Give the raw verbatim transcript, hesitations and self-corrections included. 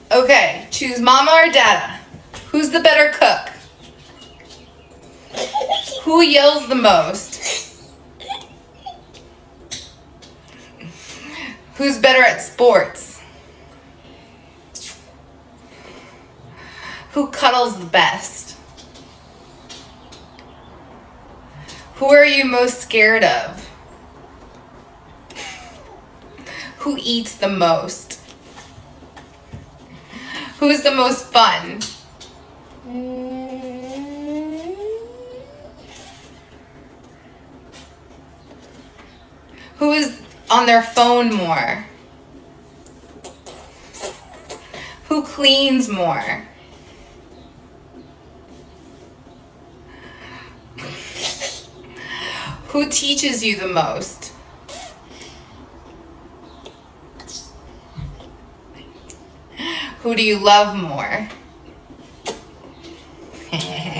Okay, choose mama or dada. Who's the better cook? Who yells the most? Who's better at sports? Who cuddles the best? Who are you most scared of? Who eats the most? Who's the most fun? Who is on their phone more? Who cleans more? Who teaches you the most? Who do you love more?